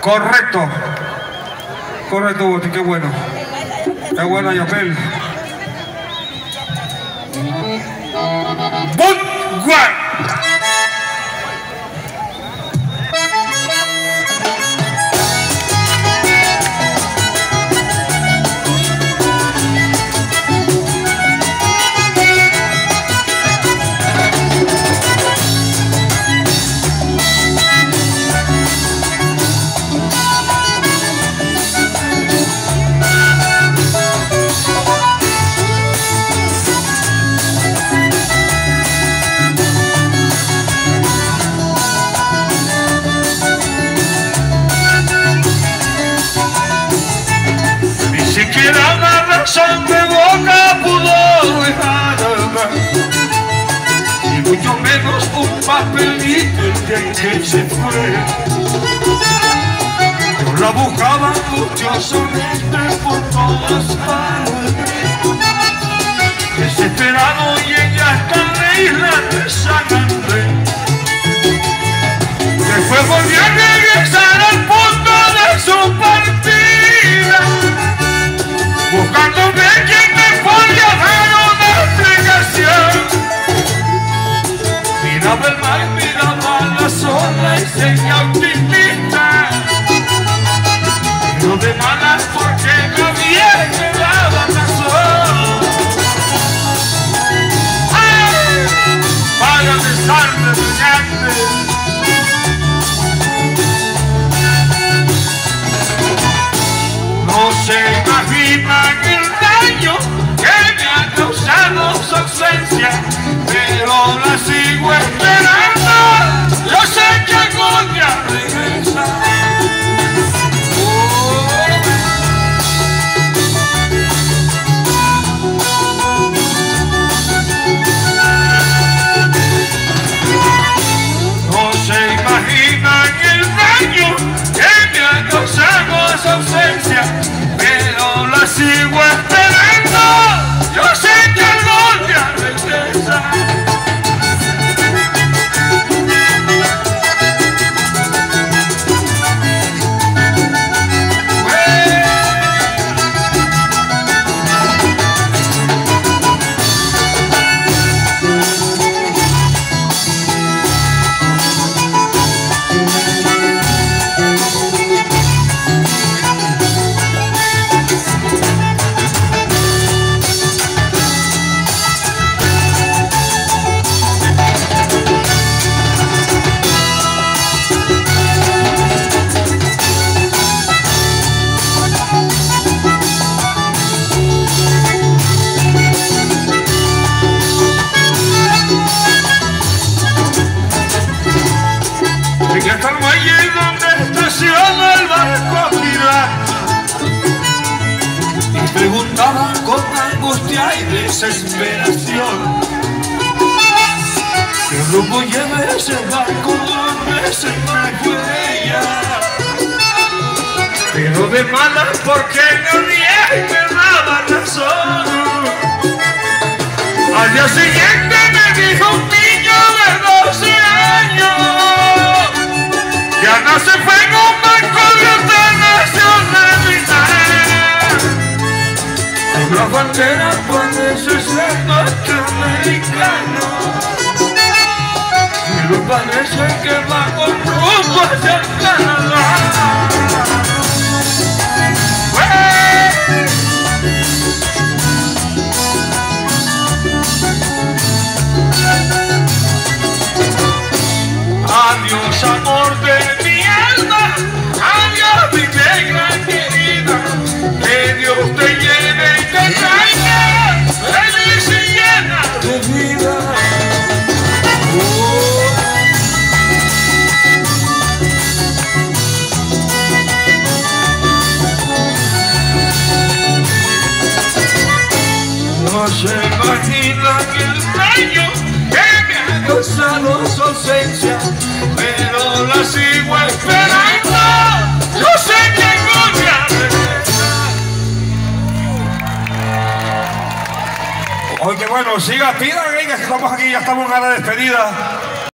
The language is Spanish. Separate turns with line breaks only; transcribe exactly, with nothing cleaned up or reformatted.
Correcto. Correcto, Boti, qué bueno. Qué buena, Yapel. But Guay.
Siquiera una razón de boca pudo dejar hablar, y mucho menos un papelito de que se fue. Yo la buscaba angustiosamente por todas partes, desesperado, y ella está en la isla de San Andrés. Después volvió a regresar al punto de su partida, buscándome quien me podía dar una explicación. Miraba el mar, miraba la sola y seguía optimista, pero de malas porque nadie me daba razón. ¡Ay! Para besarme brillante, no se imaginan el daño que me ha causado su ausencia, pero la sigo esperando. Yo sé que algún día regresa. No se imaginan el daño que me ha causado su ausencia, pero la sigo esperando. Yo sé que algún día regresa. Llegué hasta el muelle donde estaciona el barco pirata y preguntaba con angustia y desesperación: ¿qué rumbo lleva ese barco? ¿Dónde se me fue ella? Pero de malas porque nadie me daba razón. Al día siguiente me dijo un niño de doce años que Ana se fue en un barco de otra nacionalidad. Por la bandera parece ser norteamericano, pero parece que va con rumbo hacia el Canadá. Adiós, amor de mi alma, adiós, mi negra querida, que Dios te lleve y te traiga feliz y llena de vida. Oh. No se imagina que el daño que me ha causado su ausencia, pero la sigo esperando. Yo sé que algún día regresa.
Oye, bueno, siga, pidan, que estamos aquí, ya estamos en la despedida.